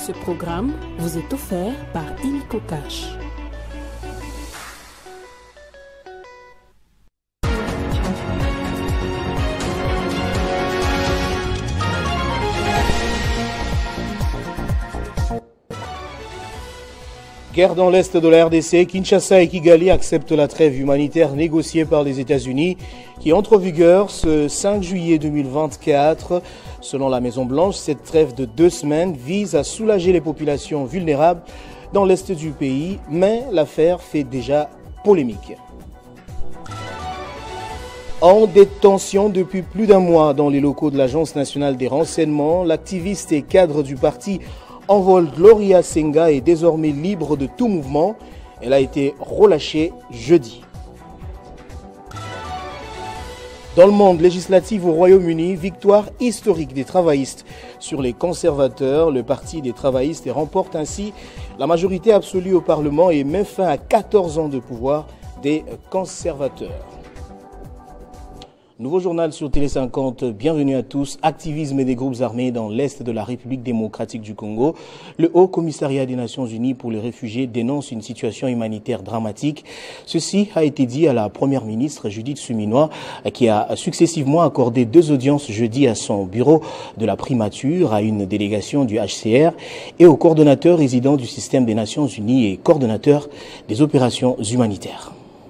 Ce programme vous est offert par Illico Cash. Guerre dans l'Est de la RDC, Kinshasa et Kigali acceptent la trêve humanitaire négociée par les États-Unis qui entre en vigueur ce 5 juillet 2024. Selon la Maison-Blanche, cette trêve de 2 semaines vise à soulager les populations vulnérables dans l'Est du pays, mais l'affaire fait déjà polémique. En détention depuis plus d'un mois dans les locaux de l'Agence nationale des renseignements, l'activiste et cadre du parti Envol Gloria Senga est désormais libre de tout mouvement. Elle a été relâchée jeudi. Dans le monde législatif au Royaume-Uni, victoire historique des travaillistes sur les conservateurs. Le Parti des travaillistes remporte ainsi la majorité absolue au Parlement et met fin à 14 ans de pouvoir des conservateurs. Nouveau journal sur Télé 50, bienvenue à tous. Activisme des groupes armés dans l'Est de la République démocratique du Congo. Le Haut Commissariat des Nations Unies pour les réfugiés dénonce une situation humanitaire dramatique. Ceci a été dit à la Première ministre Judith Suminwa qui a successivement accordé 2 audiences jeudi à son bureau de la primature, à une délégation du HCR et au coordonnateur résident du système des Nations Unies et coordonnateur des opérations humanitaires.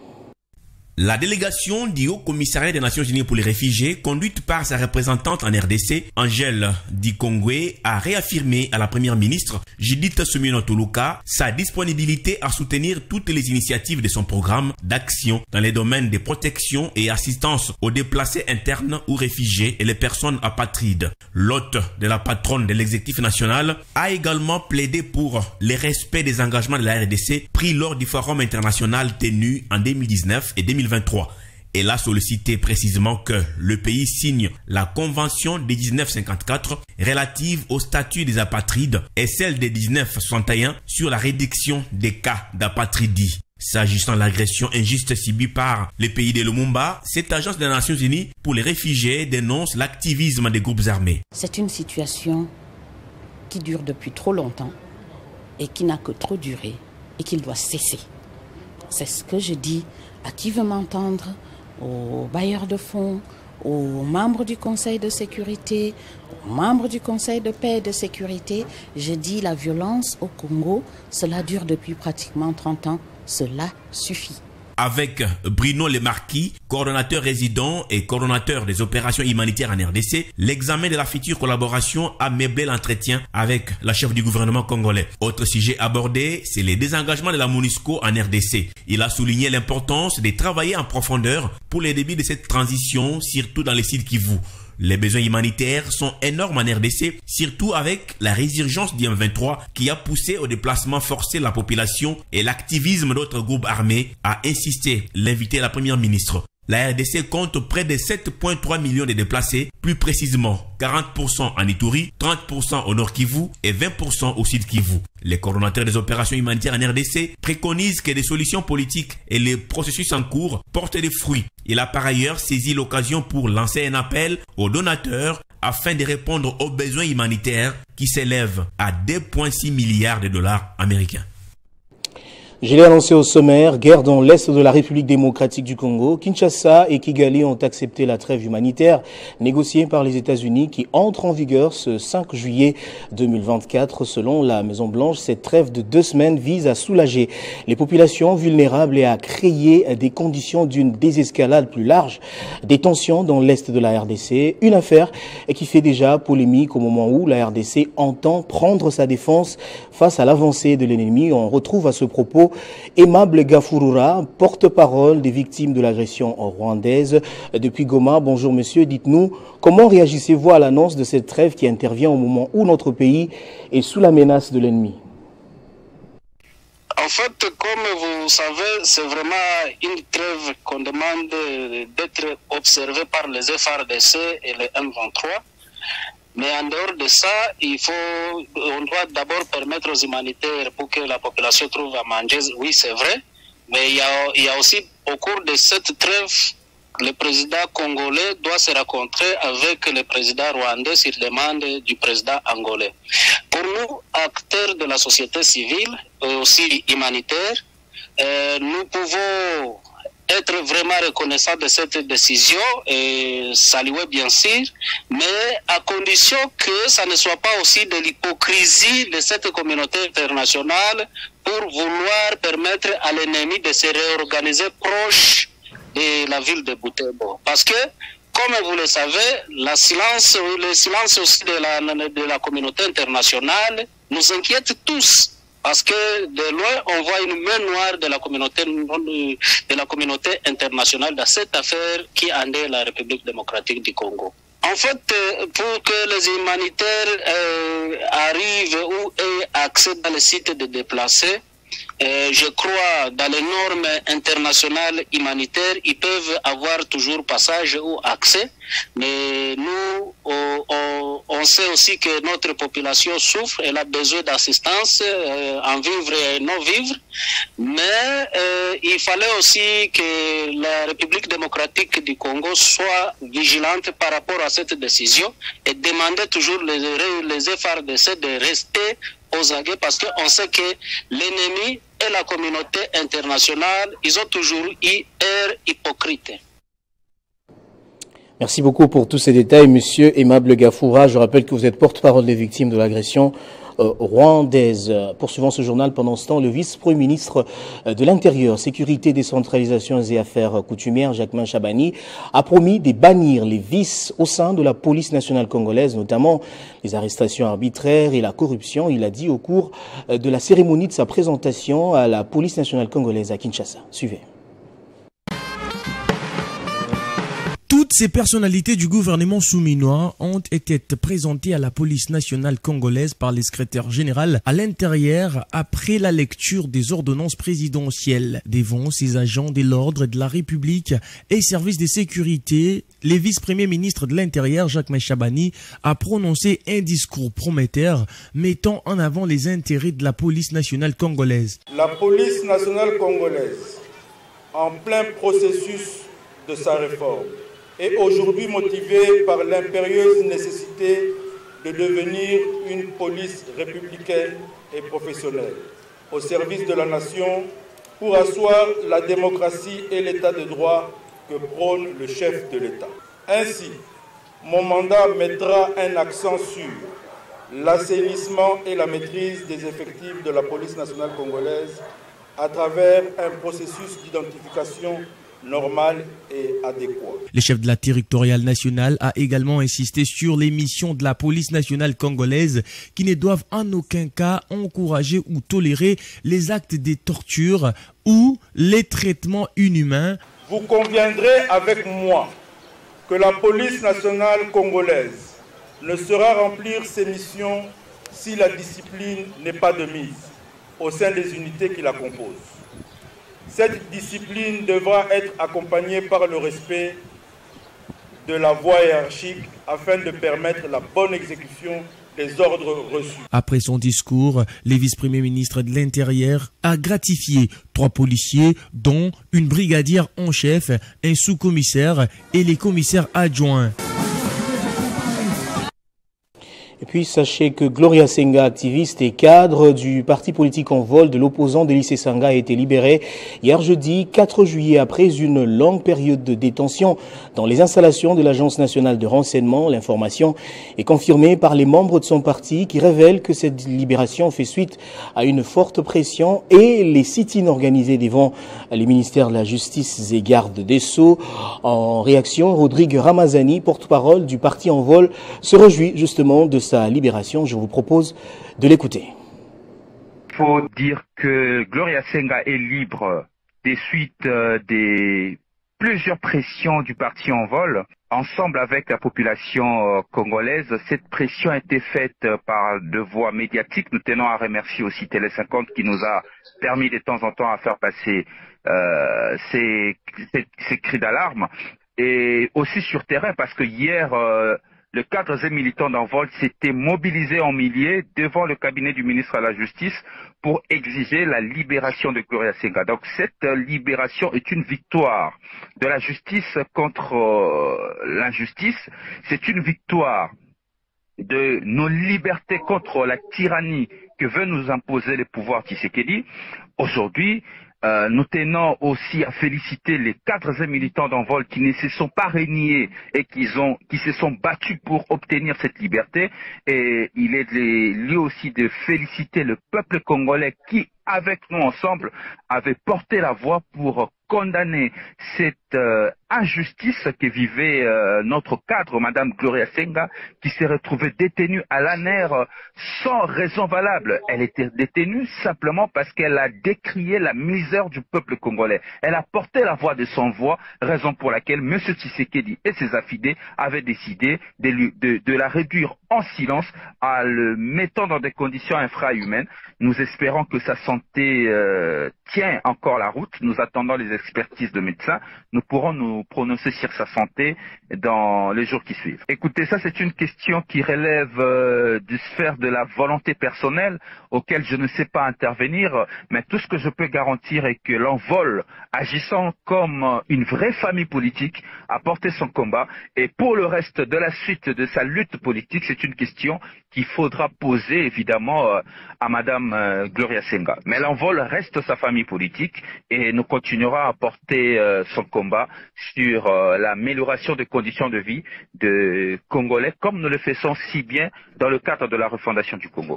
La délégation du Haut Commissariat des Nations Unies pour les réfugiés, conduite par sa représentante en RDC, Angèle Dikongwe, a réaffirmé à la Première ministre Judith Suminwa Tuluka sa disponibilité à soutenir toutes les initiatives de son programme d'action dans les domaines de protection et assistance aux déplacés internes ou réfugiés et les personnes apatrides. L'hôte de la patronne de l'exécutif national a également plaidé pour le respect des engagements de la RDC pris lors du forum international tenu en 2019 et 2023. Elle a sollicité précisément que le pays signe la Convention de 1954 relative au statut des apatrides et celle de 1961 sur la réduction des cas d'apatridie. S'agissant de l'agression injuste subie par le pays de Lumumba, cette agence des Nations Unies pour les réfugiés dénonce l'activisme des groupes armés. C'est une situation qui dure depuis trop longtemps et qui n'a que trop duré et qui doit cesser. C'est ce que je dis à qui veut m'entendre, aux bailleurs de fonds, aux membres du Conseil de sécurité, aux membres du Conseil de paix et de sécurité. Je dis la violence au Congo, cela dure depuis pratiquement 30 ans, cela suffit. Avec Bruno Lemarquis, coordonnateur résident et coordonnateur des opérations humanitaires en RDC, l'examen de la future collaboration a meublé l'entretien avec la chef du gouvernement congolais. Autre sujet abordé, c'est les désengagements de la MONUSCO en RDC. Il a souligné l'importance de travailler en profondeur pour le début de cette transition, surtout dans les Sud Kivu. Les besoins humanitaires sont énormes en RDC, surtout avec la résurgence du M23 qui a poussé au déplacement forcé de la population et l'activisme d'autres groupes armés, a insisté l'invité la Première ministre. La RDC compte près de 7,3 millions de déplacés, plus précisément 40% en Ituri, 30% au Nord Kivu et 20% au Sud Kivu. Les coordonnateurs des opérations humanitaires en RDC préconisent que des solutions politiques et les processus en cours portent des fruits. Il a par ailleurs saisi l'occasion pour lancer un appel aux donateurs afin de répondre aux besoins humanitaires qui s'élèvent à 2,6 milliards de dollars américains. Je l'ai annoncé au sommaire, guerre dans l'Est de la République démocratique du Congo. Kinshasa et Kigali ont accepté la trêve humanitaire négociée par les États-Unis qui entre en vigueur ce 5 juillet 2024. Selon la Maison-Blanche, cette trêve de 2 semaines vise à soulager les populations vulnérables et à créer des conditions d'une désescalade plus large des tensions dans l'Est de la RDC. Une affaire qui fait déjà polémique au moment où la RDC entend prendre sa défense face à l'avancée de l'ennemi. On retrouve à ce propos Aimable Gafurura, porte-parole des victimes de l'agression rwandaise depuis Goma. Bonjour monsieur, dites-nous, comment réagissez-vous à l'annonce de cette trêve qui intervient au moment où notre pays est sous la menace de l'ennemi? En fait, comme vous savez, c'est vraiment une trêve qu'on demande d'être observée par les FARDC et les M23. Mais en dehors de ça, on doit d'abord permettre aux humanitaires pour que la population trouve à manger. Oui, c'est vrai. Mais il y a aussi, au cours de cette trêve, le président congolais doit se rencontrer avec le président rwandais sur demande du président angolais. Pour nous, acteurs de la société civile, aussi humanitaire, nous pouvons être vraiment reconnaissants de cette décision et saluer bien sûr, mais à condition que ça ne soit pas aussi de l'hypocrisie de cette communauté internationale pour vouloir permettre à l'ennemi de se réorganiser proche de la ville de Butembo. Parce que, comme vous le savez, le silence aussi de la communauté internationale nous inquiète tous. Parce que de loin, on voit une main noire de la communauté internationale dans cette affaire qui en est la République démocratique du Congo. En fait, pour que les humanitaires arrivent ou aient accès dans les sites de déplacés, je crois dans les normes internationales humanitaires, ils peuvent avoir toujours passage ou accès, mais nous, on sait aussi que notre population souffre, elle a besoin d'assistance en vivre et non vivre, mais il fallait aussi que la République démocratique du Congo soit vigilante par rapport à cette décision et demander toujours les FARDC de rester aux aguets parce qu'on sait que l'ennemi et la communauté internationale, ils ont toujours eu air hypocrite. Merci beaucoup pour tous ces détails, Monsieur Aimable Gafoura. Je rappelle que vous êtes porte-parole des victimes de l'agression rwandaise. Poursuivant ce journal, pendant ce temps, le vice-premier ministre de l'Intérieur, Sécurité, Décentralisation et Affaires coutumières, Jacquemain Chabani, a promis de bannir les vices au sein de la police nationale congolaise, notamment les arrestations arbitraires et la corruption. Il a dit au cours de la cérémonie de sa présentation à la police nationale congolaise à Kinshasa. Suivez. Toutes ces personnalités du gouvernement souminois ont été présentées à la police nationale congolaise par le secrétaire général à l'intérieur après la lecture des ordonnances présidentielles. Devant ces agents de l'ordre de la République et services de sécurité, le vice-premier ministre de l'Intérieur, Jacquemain Chabani, a prononcé un discours prometteur mettant en avant les intérêts de la police nationale congolaise. La police nationale congolaise, en plein processus de sa réforme, est aujourd'hui motivée par l'impérieuse nécessité de devenir une police républicaine et professionnelle au service de la nation pour asseoir la démocratie et l'état de droit que prône le chef de l'État. Ainsi, mon mandat mettra un accent sur l'assainissement et la maîtrise des effectifs de la police nationale congolaise à travers un processus d'identification normal et adéquat. Le chef de la territoriale nationale a également insisté sur les missions de la police nationale congolaise qui ne doivent en aucun cas encourager ou tolérer les actes de torture ou les traitements inhumains. Vous conviendrez avec moi que la police nationale congolaise ne saura remplir ses missions si la discipline n'est pas de mise au sein des unités qui la composent. Cette discipline devra être accompagnée par le respect de la voie hiérarchique afin de permettre la bonne exécution des ordres reçus. Après son discours, le vice-premier ministre de l'Intérieur a gratifié 3 policiers, dont une brigadière en chef, un sous-commissaire et les commissaires adjoints. Et puis, sachez que Gloria Senga, activiste et cadre du parti politique en vol de l'opposant Délice Sanga, a été libérée hier jeudi 4 juillet après une longue période de détention dans les installations de l'Agence nationale de renseignement. L'information est confirmée par les membres de son parti qui révèlent que cette libération fait suite à une forte pression et les sit-ins organisés devant les ministères de la Justice et Garde des Sceaux. En réaction, Rodrigue Ramazani, porte-parole du parti en vol, se réjouit justement de sa libération. Je vous propose de l'écouter. Il faut dire que Gloria Senga est libre des suites des plusieurs pressions du parti en vol. Ensemble avec la population congolaise, cette pression a été faite par de voies médiatiques. Nous tenons à remercier aussi Télé 50 qui nous a permis de temps en temps à faire passer ces cris d'alarme. Et aussi sur terrain, parce que hier, les cadres et militants d'Envol s'étaient mobilisés en milliers devant le cabinet du ministre de la Justice pour exiger la libération de Gloria Senga. Donc cette libération est une victoire de la justice contre l'injustice. C'est une victoire de nos libertés contre la tyrannie que veut nous imposer le pouvoir Tshisekedi. Aujourd'hui, nous tenons aussi à féliciter les cadres et militants d'Envol qui ne se sont pas régnés et qui se sont battus pour obtenir cette liberté. Et il est lieu aussi de féliciter le peuple congolais qui, avec nous ensemble, avait porté la voix pour condamner cette injustice que vivait notre cadre, Madame Gloria Senga, qui s'est retrouvée détenue à l'ANER sans raison valable. Elle était détenue simplement parce qu'elle a décrié la misère du peuple congolais. Elle a porté la voix de son voix, raison pour laquelle M. Tshisekedi et ses affidés avaient décidé de la réduire en silence en le mettant dans des conditions infrahumaines. Nous espérons que sa santé tient encore la route. Nous attendons les expertises de médecins. Nous pourrons nous prononcer sur sa santé dans les jours qui suivent. Écoutez, ça c'est une question qui relève du sphère de la volonté personnelle auquel je ne sais pas intervenir, mais tout ce que je peux garantir est que l'Envol, agissant comme une vraie famille politique, a porté son combat, et pour le reste de la suite de sa lutte politique, c'est une question qu'il faudra poser évidemment à Madame Gloria Senga. Mais l'Envol reste sa famille politique et nous continuerons à porter son combat sur l'amélioration des conditions de vie des Congolais, comme nous le faisons si bien dans le cadre de la refondation du Congo.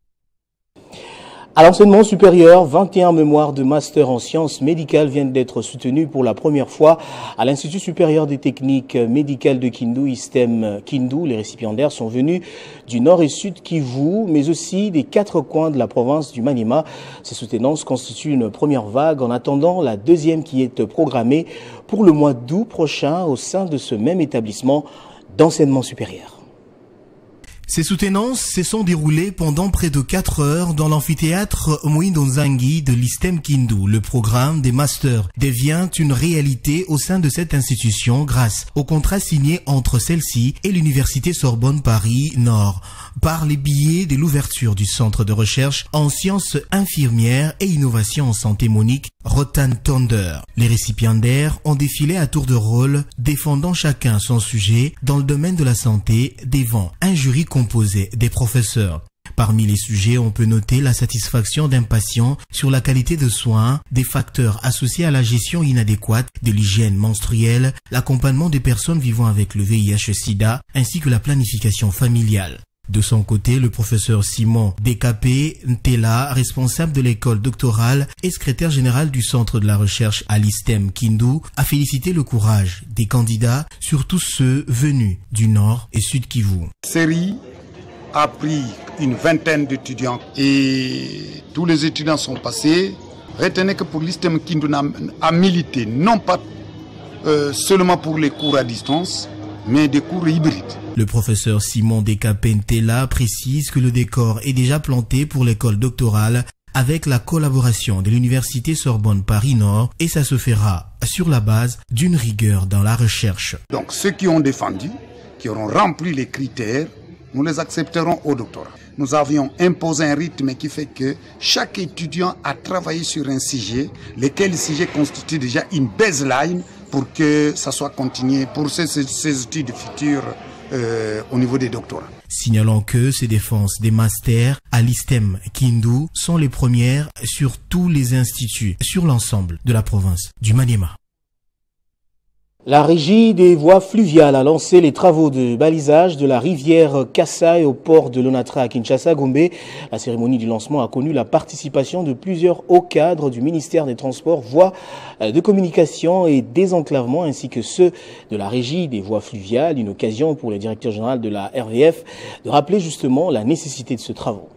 À l'enseignement supérieur, 21 mémoires de master en sciences médicales viennent d'être soutenues pour la première fois à l'Institut supérieur des techniques médicales de Kindu, ISTEM Kindu. Les récipiendaires sont venus du nord et sud Kivu, mais aussi des 4 coins de la province du Maniema. Ces soutenances constituent une première vague en attendant la deuxième qui est programmée pour le mois d'août prochain au sein de ce même établissement d'enseignement supérieur. Ces soutenances se sont déroulées pendant près de 4 heures dans l'amphithéâtre Mwindonzangi de l'ISTEM Kindu. Le programme des masters devient une réalité au sein de cette institution grâce au contrat signé entre celle-ci et l'Université Sorbonne Paris Nord par les billets de l'ouverture du centre de recherche en sciences infirmières et innovation en santé Monique Rotan Thunder. Les récipiendaires ont défilé à tour de rôle, défendant chacun son sujet dans le domaine de la santé devant un jury composé des professeurs. Parmi les sujets, on peut noter la satisfaction d'un patient sur la qualité de soins, des facteurs associés à la gestion inadéquate de l'hygiène menstruelle, l'accompagnement des personnes vivant avec le VIH-Sida, ainsi que la planification familiale. De son côté, le professeur Simon Dekapé Ntela, responsable de l'école doctorale et secrétaire général du centre de la recherche à l'ISTEM Kindu, a félicité le courage des candidats, surtout ceux venus du Nord et Sud Kivu. Série a pris une vingtaine d'étudiants et tous les étudiants sont passés. Retenez que pour l'ISTEM Kindu a milité non pas seulement pour les cours à distance, mais des cours hybrides. Le professeur Simon Dekapé Ntela précise que le décor est déjà planté pour l'école doctorale avec la collaboration de l'Université Sorbonne Paris Nord et ça se fera sur la base d'une rigueur dans la recherche. Donc ceux qui ont défendu, qui auront rempli les critères, nous les accepterons au doctorat. Nous avions imposé un rythme qui fait que chaque étudiant a travaillé sur un sujet, lequel sujet constitue déjà une baseline pour que ça soit continué pour ces études futures au niveau des doctorats. Signalons que ces défenses des masters à l'ISTEM Kindu sont les premières sur tous les instituts sur l'ensemble de la province du Maniema. La régie des voies fluviales a lancé les travaux de balisage de la rivière Kassai au port de Lonatra à Kinshasa-Gombe. La cérémonie du lancement a connu la participation de plusieurs hauts cadres du ministère des Transports, voies de communication et désenclavement, ainsi que ceux de la régie des voies fluviales. Une occasion pour le directeur général de la RVF de rappeler justement la nécessité de ce travaux.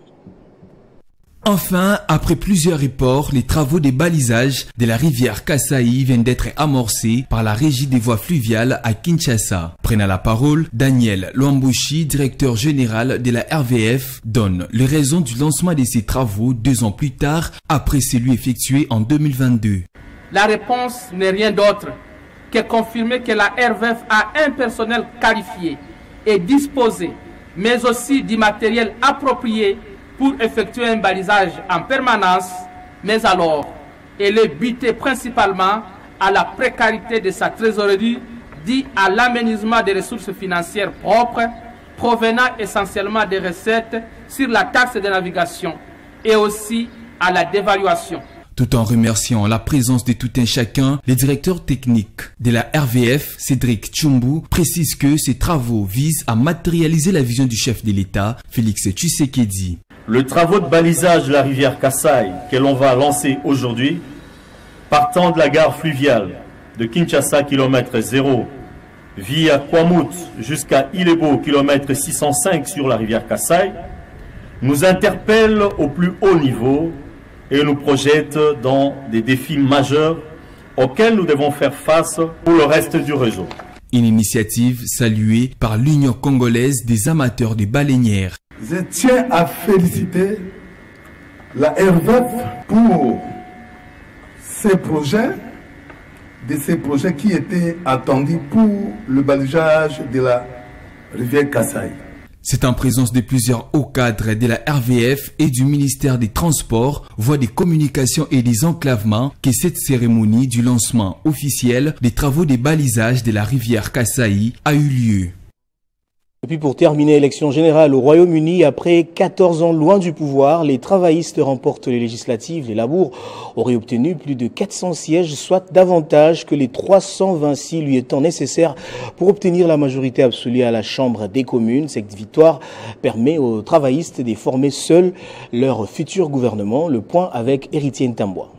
Enfin, après plusieurs reports, les travaux de balisage de la rivière Kassai viennent d'être amorcés par la régie des voies fluviales à Kinshasa. Prenant la parole, Daniel Luambushi, directeur général de la RVF, donne les raisons du lancement de ces travaux 2 ans plus tard, après celui effectué en 2022. La réponse n'est rien d'autre que confirmer que la RVF a un personnel qualifié est disposée, mais aussi du matériel approprié pour effectuer un balisage en permanence, mais alors elle est butée principalement à la précarité de sa trésorerie due à l'aménagement des ressources financières propres provenant essentiellement des recettes sur la taxe de navigation et aussi à la dévaluation. Tout en remerciant la présence de tout un chacun, le directeur technique de la RVF, Cédric Tchumbu, précise que ces travaux visent à matérialiser la vision du chef de l'État, Félix Tshisekedi. Le travaux de balisage de la rivière Kasai que l'on va lancer aujourd'hui, partant de la gare fluviale de Kinshasa, kilomètre 0, via Kwamut jusqu'à Ilebo, kilomètre 605 sur la rivière Kasai, nous interpelle au plus haut niveau et nous projette dans des défis majeurs auxquels nous devons faire face pour le reste du réseau. Une initiative saluée par l'Union congolaise des amateurs de baleinières. Je tiens à féliciter la RVF pour ces projets qui étaient attendus pour le balisage de la rivière Kasai. C'est en présence de plusieurs hauts cadres de la RVF et du ministère des Transports, voies des communications et des enclavements que cette cérémonie du lancement officiel des travaux de balisage de la rivière Kasai a eu lieu. Et puis pour terminer, élection générale au Royaume-Uni, après 14 ans loin du pouvoir, les travaillistes remportent les législatives. Les Labour auraient obtenu plus de 400 sièges, soit davantage que les 326 lui étant nécessaires pour obtenir la majorité absolue à la Chambre des communes. Cette victoire permet aux travaillistes de former seuls leur futur gouvernement. Le point avec Héritier Ntambois.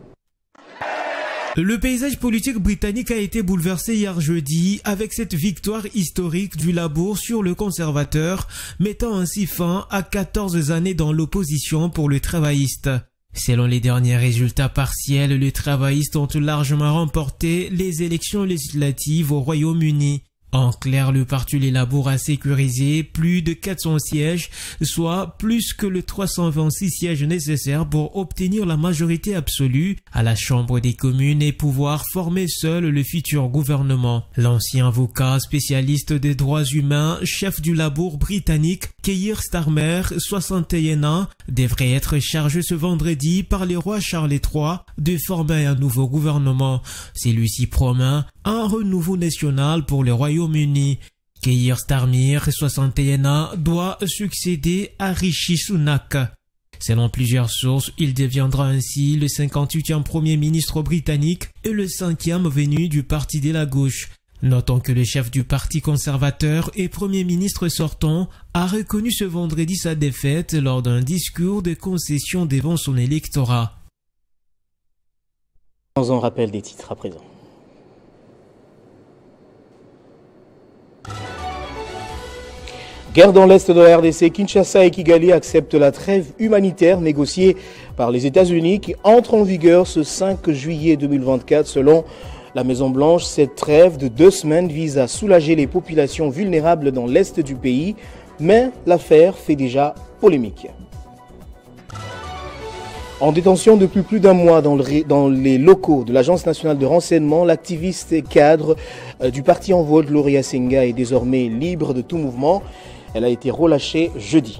Le paysage politique britannique a été bouleversé hier jeudi avec cette victoire historique du Labour sur le conservateur, mettant ainsi fin à 14 années dans l'opposition pour le travailliste. Selon les derniers résultats partiels, les travaillistes ont largement remporté les élections législatives au Royaume-Uni. En clair, le parti Les Labour a sécurisé plus de 400 sièges, soit plus que les 326 sièges nécessaires pour obtenir la majorité absolue à la Chambre des communes et pouvoir former seul le futur gouvernement. L'ancien avocat spécialiste des droits humains, chef du Labour britannique, Keir Starmer, 61 ans, devrait être chargé ce vendredi par le roi Charles III de former un nouveau gouvernement. Celui-ci promet un renouveau national pour le Royaume-Uni. Keir Starmer, 61 ans, doit succéder à Rishi Sunak. Selon plusieurs sources, il deviendra ainsi le 58e Premier ministre britannique et le 5e venu du parti de la gauche. Notons que le chef du parti conservateur et Premier ministre sortant a reconnu ce vendredi sa défaite lors d'un discours de concession devant son électorat. On rappelle des titres à présent. Guerre dans l'est de la RDC, Kinshasa et Kigali acceptent la trêve humanitaire négociée par les États-Unis qui entre en vigueur ce 5 juillet 2024 selon la Maison-Blanche. Cette trêve de 2 semaines vise à soulager les populations vulnérables dans l'est du pays, mais l'affaire fait déjà polémique. En détention depuis plus d'un mois dans les locaux de l'Agence nationale de renseignement, l'activiste et cadre du parti en vote, Gloria Senga, est désormais libre de tout mouvement. Elle a été relâchée jeudi.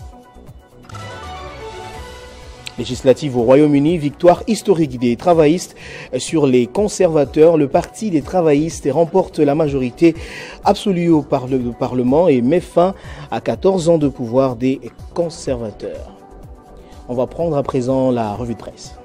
Législative au Royaume-Uni, victoire historique des travaillistes sur les conservateurs. Le parti des travaillistes remporte la majorité absolue au Parlement et met fin à 14 ans de pouvoir des conservateurs. On va prendre à présent la revue de presse.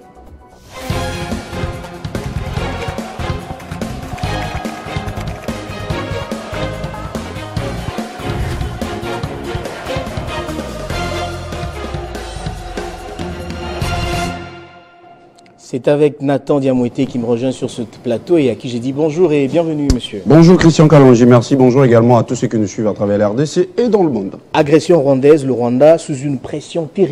C'est avec Nathan Diamoueté qui me rejoint sur ce plateau et à qui j'ai dit bonjour et bienvenue, monsieur. Bonjour Christian Kalonji, merci. Bonjour également à tous ceux qui nous suivent à travers la RDC et dans le monde. Agression rwandaise, le Rwanda sous une pression terrible.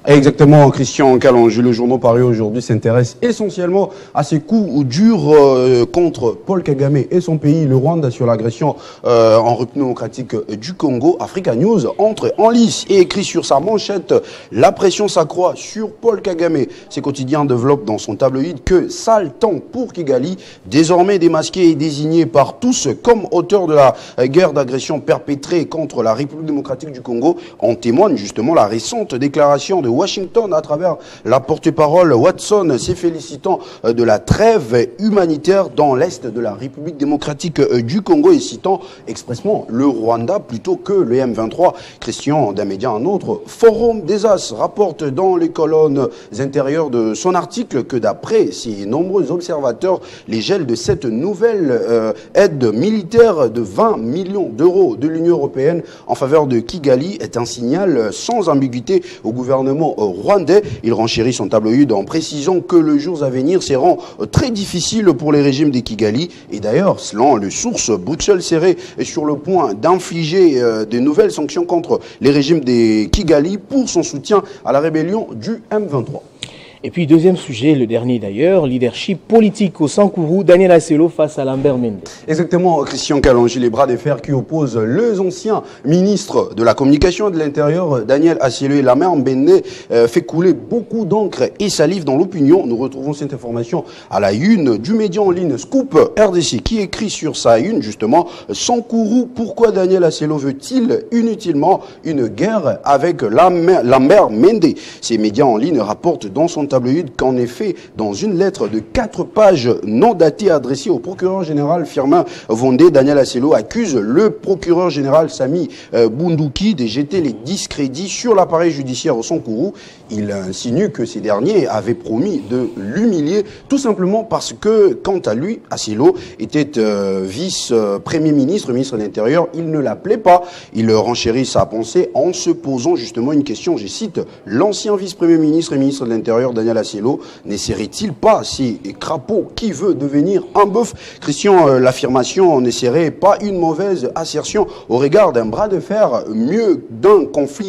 Exactement, Christian Kalonji. Le journal paru aujourd'hui s'intéresse essentiellement à ces coups durs contre Paul Kagame et son pays, le Rwanda, sur l'agression en République démocratique du Congo. Africa News entre en lice et écrit sur sa manchette « La pression s'accroît sur Paul Kagame ». Ces quotidiens développent dans son tabloïd que sale temps pour Kigali, désormais démasqué et désigné par tous comme auteur de la guerre d'agression perpétrée contre la République démocratique du Congo. En témoigne justement la récente déclaration de Washington à travers la porte-parole Watson, s'est félicitant de la trêve humanitaire dans l'est de la République démocratique du Congo et citant expressement le Rwanda plutôt que le M23. Christian, d'un média à un autre, Forum des As rapporte dans les colonnes intérieures de son article que d'après ses nombreux observateurs, les gels de cette nouvelle aide militaire de 20 millions d'euros de l'Union européenne en faveur de Kigali est un signal sans ambiguïté au gouvernement rwandais. Il renchérit son tabloïd en précisant que les jours à venir seront très difficiles pour les régimes des Kigali. Et d'ailleurs, selon les sources, Bruxelles serait sur le point d'infliger de nouvelles sanctions contre les régimes des Kigali pour son soutien à la rébellion du M23. Et puis, deuxième sujet, le dernier d'ailleurs, leadership politique au Sankourou, Daniel Asselo face à Lambert Mende. Exactement, Christian Kalonji, les bras de fer qui opposent les anciens ministres de la communication et de l'intérieur, Daniel Asselo et Lambert Mende, fait couler beaucoup d'encre et salive dans l'opinion. Nous retrouvons cette information à la une du média en ligne Scoop RDC qui écrit sur sa une justement Sankourou, pourquoi Daniel Asselo veut-il inutilement une guerre avec Lambert Mende? Ces médias en ligne rapportent dans son tabloïd qu'en effet, dans une lettre de 4 pages non datée adressée au procureur général Firmin Vondé, Daniel Asselo accuse le procureur général Sami Bunduki de jeter les discrédits sur l'appareil judiciaire au Sankourou. Il insinue que ces derniers avaient promis de l'humilier tout simplement parce que, quant à lui, Asselo était vice-premier ministre, ministre de l'Intérieur. Il ne l'appelait pas. Il renchérit sa pensée en se posant justement une question, je cite, l'ancien vice-premier ministre et ministre de l'Intérieur, Daniel Asselo, n'essaierait-il pas, si crapaud qui veut devenir un bœuf? Christian, l'affirmation ne serait pas une mauvaise assertion au regard d'un bras de fer, mieux d'un conflit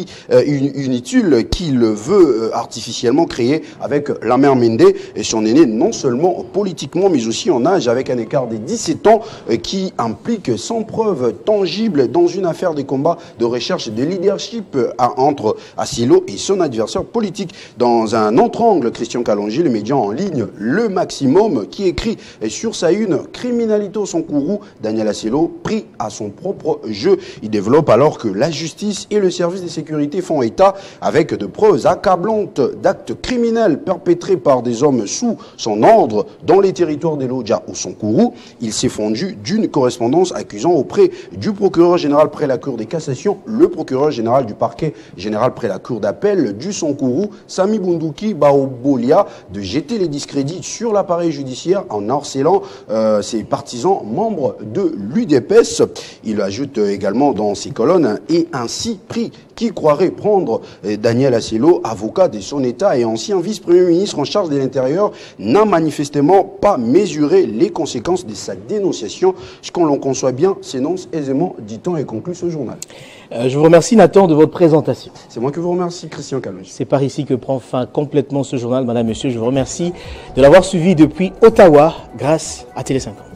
inutile qu'il veut artificiellement créer avec Lambert Mende et son aîné, non seulement politiquement mais aussi en âge, avec un écart de 17 ans qui implique sans preuve tangible dans une affaire de combat de recherche de leadership entre Asselo et son adversaire politique. Dans un autre angle, Christian Kalonji, le média en ligne Le Maximum, qui écrit sur sa une criminalité au Sankourou, Daniel Asselo pris à son propre jeu. Il développe alors que la justice et le service de sécurité font état avec de preuves accablantes d'actes criminels perpétrés par des hommes sous son ordre dans les territoires des Lodja au Sankourou. Il s'est fondu d'une correspondance accusant auprès du procureur général près la Cour des cassations, le procureur général du parquet général près la Cour d'appel du Sankourou, Sami Bunduki Baobolia, de jeter les discrédits sur l'appareil judiciaire en harcelant ses partisans membres de l'UDPS. Il ajoute également dans ses colonnes et ainsi pris qui croirait prendre Daniel Asselo, avocat de son État et ancien vice-premier ministre en charge de l'Intérieur, n'a manifestement pas mesuré les conséquences de sa dénonciation. Ce qu'on l'on conçoit bien s'énonce aisément, dit-on, et conclut ce journal. Je vous remercie Nathan de votre présentation. C'est moi qui vous remercie, Christian Kalonji. C'est par ici que prend fin complètement ce journal. Madame, Monsieur, je vous remercie de l'avoir suivi depuis Ottawa grâce à Télé 50.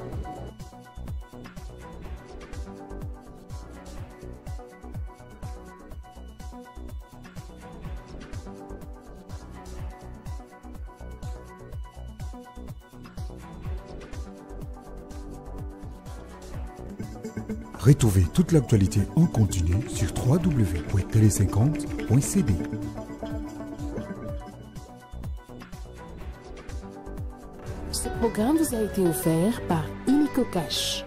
Retrouvez toute l'actualité en continu sur www.tele50.cd. Ce programme vous a été offert par Illico Cash.